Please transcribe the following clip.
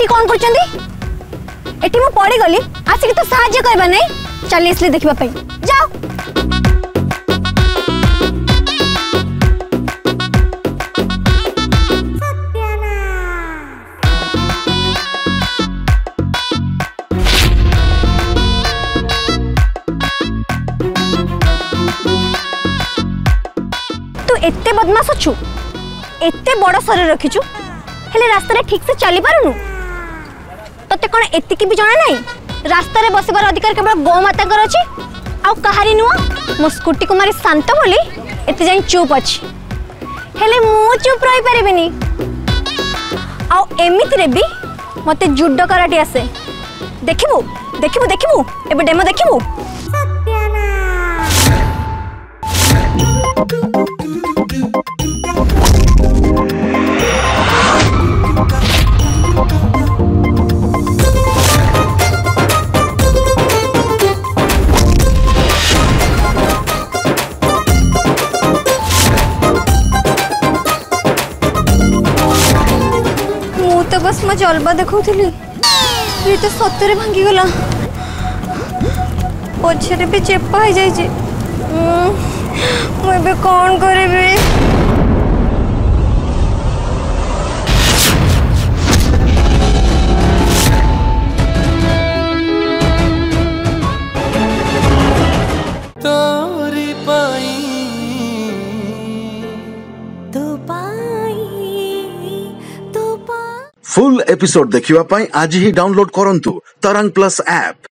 Eighty कौन करछंदी eighty मु पड़ी गली आसिक तो सहाय्य करबा नै चल इसले देखबा पई जाओ तू एते बदमाश छु एते बड़ शरीर रखिछु हेले रास्ता रे ठीक से चली पारुनु तते कोन एतिकी भी जाना नहीं रास्ता रे बसबार अधिकार केवल गौ माता कर अछि आ कहारी नुआ मो स्कूटी कुमारी शांत बोली एते जाई चुप अछि हेले मु चुप रही परिबिनी आ एमिति रे भी मते जुडो कराटी आसे देखिबू देखिबू देखिबू एबे डेमो देखिबू तो बस मैं जलवा देखुली ये तो सतरे भांगी गला पछरे भी चेपा हो जाइए मुझे कौन करेबे फुल एपिसोड देखिवा पाई आज ही डाउनलोड करंतु तरंग प्लस ऐप।